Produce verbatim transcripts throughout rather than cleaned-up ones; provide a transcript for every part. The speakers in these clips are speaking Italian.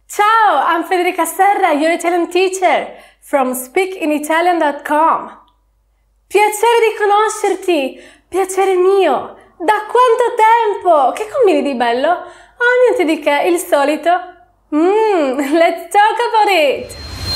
Ciao, I'm Federica Serra, your Italian teacher from speak in italian dot com. Piacere di conoscerti, piacere mio. Da quanto tempo? Che combini di bello? Oh, niente di che, il solito. Mmm, let's talk about it.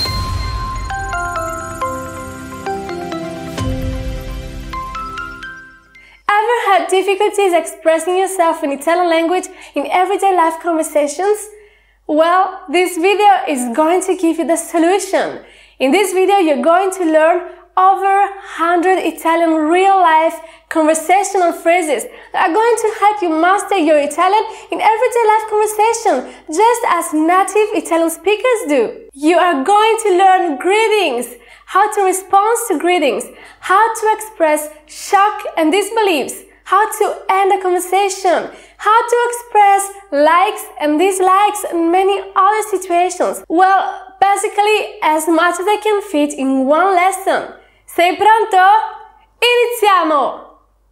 Ever had difficulties expressing yourself in Italian language in everyday life conversations? Well, this video is going to give you the solution. In this video, you're going to learn over one hundred Italian real-life conversational phrases that are going to help you master your Italian in everyday life conversation, just as native Italian speakers do. You are going to learn greetings, how to respond to greetings, how to express shock and disbeliefs, how to end a conversation, how to express likes and dislikes and many other situations. Well, basically as much as I can fit in one lesson. Sei pronto? Iniziamo!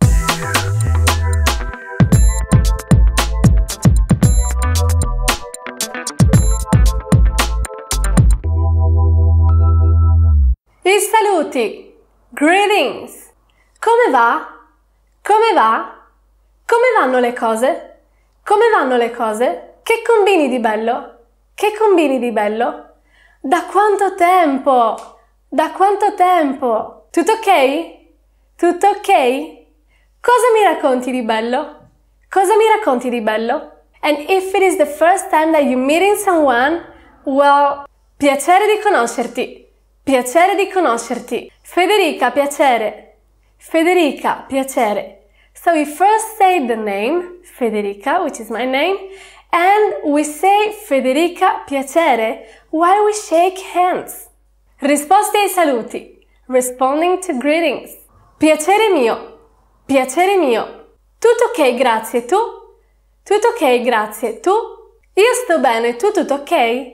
I saluti. Greetings. Come va? Come va? Come vanno le cose? Come vanno le cose? Che combini di bello? Che combini di bello? Da quanto tempo? Da quanto tempo? Tutto ok? Tutto ok? Cosa mi racconti di bello? Cosa mi racconti di bello? And if it is the first time that you're meeting someone, well, piacere di conoscerti. Piacere di conoscerti. Federica, piacere. Federica, piacere. So we first say the name, Federica, which is my name, and we say Federica, piacere, while we shake hands. Risposte ai saluti. Responding to greetings. Piacere mio. Piacere mio. Tutto ok, grazie, tu? Tutto ok, grazie, tu? Io sto bene, tu tutto ok?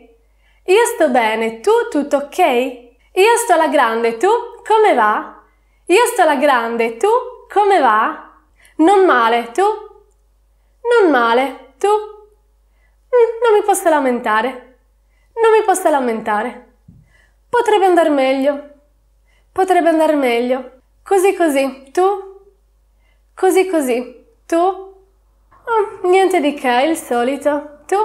Io sto bene, tu tutto ok? Io sto alla grande, tu? Come va? Io sto alla grande, tu? Come va? Non male, tu? Non male, tu? Mm, non mi posso lamentare. Non mi posso lamentare. Potrebbe andare meglio. Potrebbe andare meglio. Così così, tu? Così così, tu? Oh, niente di che, il solito, tu?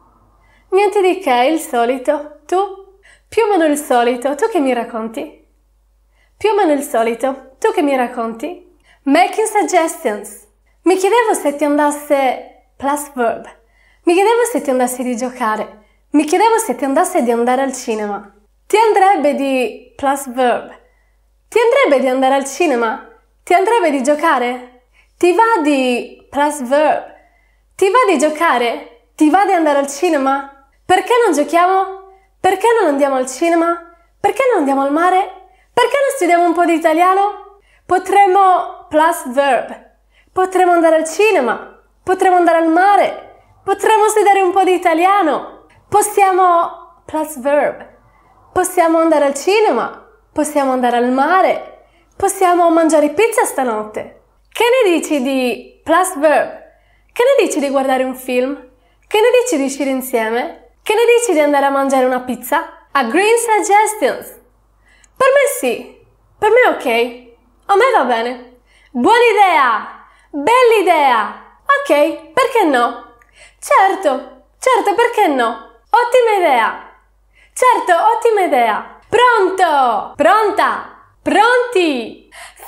Niente di che, il solito, tu? Più o meno il solito, tu che mi racconti? Più o meno il solito, tu che mi racconti? Making suggestions. Mi chiedevo se ti andasse plus verb. Mi chiedevo se ti andasse di giocare. Mi chiedevo se ti andasse di andare al cinema. Ti andrebbe di plus verb. Ti andrebbe di andare al cinema? Ti andrebbe di giocare? Ti va di plus verb. Ti va di giocare? Ti va di andare al cinema? Perché non giochiamo? Perché non andiamo al cinema? Perché non andiamo al mare? Perché non studiamo un po' di italiano? Potremmo plus verb. Potremmo andare al cinema. Potremmo andare al mare. Potremmo studiare un po' di italiano. Possiamo plus verb. Possiamo andare al cinema. Possiamo andare al mare. Possiamo mangiare pizza stanotte. Che ne dici di plus verb? Che ne dici di guardare un film? Che ne dici di uscire insieme? Che ne dici di andare a mangiare una pizza? Agreeing suggestions. Per me sì, per me ok, a me va bene. Buona idea, bella idea, ok, perché no? Certo, certo, perché no? Ottima idea, certo, ottima idea. Pronto, pronta, pronti,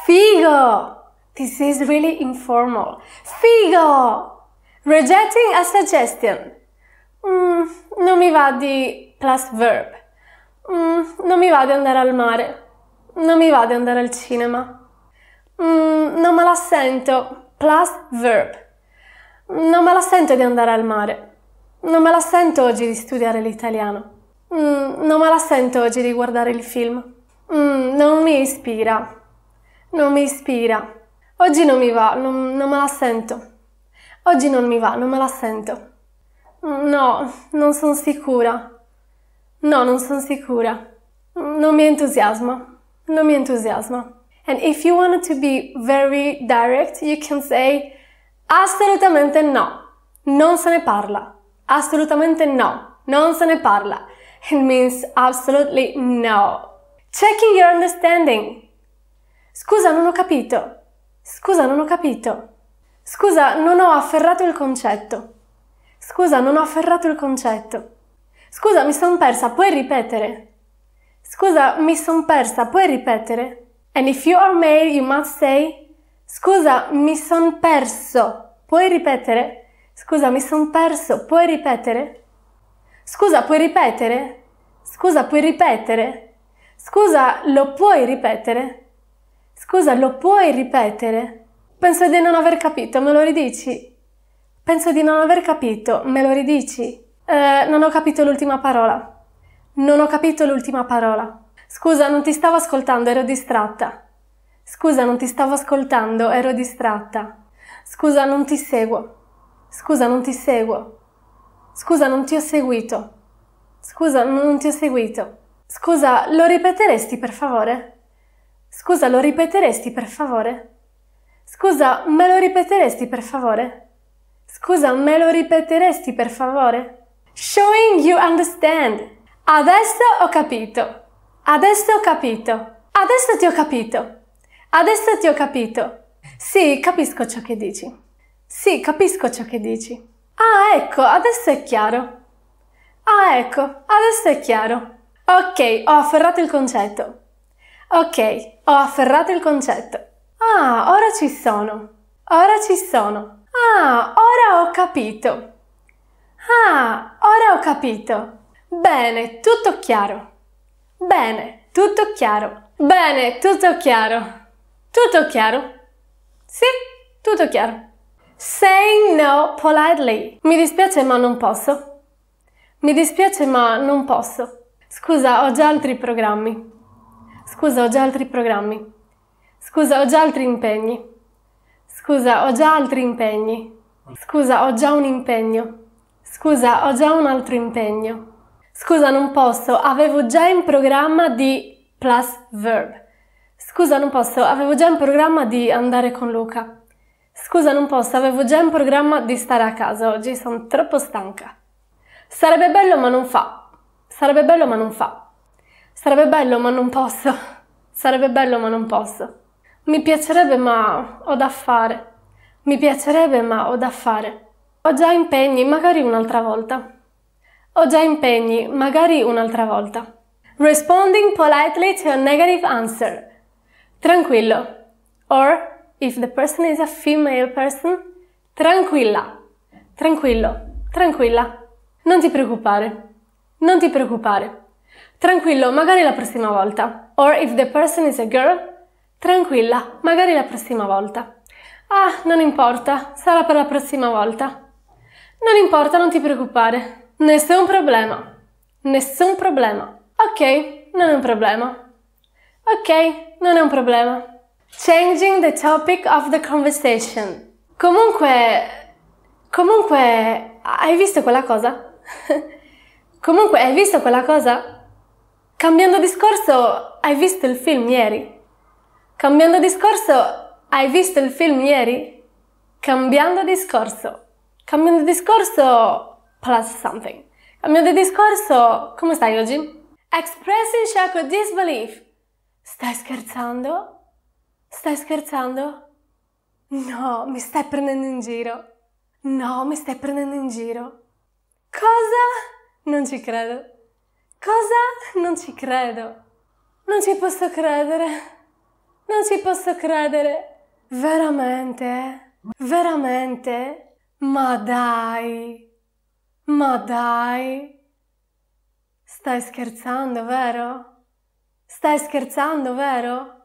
figo. This is really informal. Figo. Rejecting a suggestion. Mm, non mi va di plus verb. Mm, non mi va di andare al mare. Non mi va di andare al cinema. Mm, non me la sento. Plus verb. Non me la sento di andare al mare. Non me la sento oggi di studiare l'italiano. Mm, non me la sento oggi di guardare il film. Mm, non mi ispira. Non mi ispira. Oggi non mi va, non, non me la sento. Oggi non mi va, non me la sento. Mm, no, non sono sicura. No, non sono sicura. Non mi entusiasma. Non mi entusiasma. And if you want to be very direct, you can say assolutamente no. Non se ne parla. Assolutamente no. Non se ne parla. It means absolutely no. Checking your understanding. Scusa, non ho capito. Scusa, non ho capito. Scusa, non ho afferrato il concetto. Scusa, non ho afferrato il concetto. Scusa, mi son persa, puoi ripetere? Scusa, mi son persa, puoi ripetere? And if you are male, you must say, scusa, mi son perso, puoi ripetere? Scusa, mi son perso, puoi ripetere? Scusa, puoi ripetere? Scusa, puoi ripetere? Scusa, lo puoi ripetere? Scusa, lo puoi ripetere? Penso di non aver capito, me lo ridici? Penso di non aver capito, me lo ridici? Eh, non ho capito l'ultima parola. Non ho capito l'ultima parola. Scusa, non ti stavo ascoltando, ero distratta. Scusa, non ti stavo ascoltando, ero distratta. Scusa, non ti seguo. Scusa, non ti seguo. Scusa, non ti ho seguito. Scusa, non ti ho seguito. Scusa, lo ripeteresti per favore? Scusa, lo ripeteresti per favore? Scusa, me lo ripeteresti per favore? Scusa, me lo ripeteresti per favore? Showing you understand. Adesso ho capito. Adesso ho capito. Adesso ti ho capito. Adesso ti ho capito. Sì, capisco ciò che dici. Sì, capisco ciò che dici. Ah, ecco, adesso è chiaro. Ah, ecco, adesso è chiaro. Ok, ho afferrato il concetto. Ok, ho afferrato il concetto. Ah, ora ci sono. Ora ci sono. Ah, ora ho capito. Ah, ora ho capito. Bene, tutto chiaro. Bene, tutto chiaro. Bene, tutto chiaro. Tutto chiaro? Sì, tutto chiaro. Saying no politely. Mi dispiace ma non posso. Mi dispiace ma non posso. Scusa, ho già altri programmi. Scusa, ho già altri programmi. Scusa, ho già altri impegni. Scusa, ho già altri impegni. Scusa, ho già un impegno. Scusa, ho già un altro impegno. Scusa, non posso, avevo già in programma di plus verb. Scusa, non posso, avevo già in programma di andare con Luca. Scusa, non posso, avevo già in programma di stare a casa oggi, sono troppo stanca. Sarebbe bello ma non fa. Sarebbe bello ma non fa. Sarebbe bello ma non posso. Sarebbe bello ma non posso. Mi piacerebbe ma ho da fare. Mi piacerebbe ma ho da fare. Ho già impegni, magari un'altra volta. Ho già impegni, magari un'altra volta. Responding politely to a negative answer. Tranquillo. Or, if the person is a female person, tranquilla. Tranquillo. Tranquilla. Non ti preoccupare. Non ti preoccupare. Tranquillo, magari la prossima volta. Or, if the person is a girl, tranquilla, magari la prossima volta. Ah, non importa, sarà per la prossima volta. Non importa, non ti preoccupare. Nessun problema. Nessun problema. Ok, non è un problema. Ok, non è un problema. Changing the topic of the conversation. Comunque... Comunque... Hai visto quella cosa? Comunque, hai visto quella cosa? Cambiando discorso, hai visto il film ieri? Cambiando discorso, hai visto il film ieri? Cambiando discorso. Cambiando discorso, plus something. Cambiando discorso, come stai oggi? Expressing shock or disbelief. Stai scherzando? Stai scherzando? No, mi stai prendendo in giro. No, mi stai prendendo in giro. Cosa? Non ci credo. Cosa? Non ci credo. Non ci posso credere. Non ci posso credere. Veramente? Veramente? Ma dai. Ma dai. Stai scherzando, vero? Stai scherzando, vero?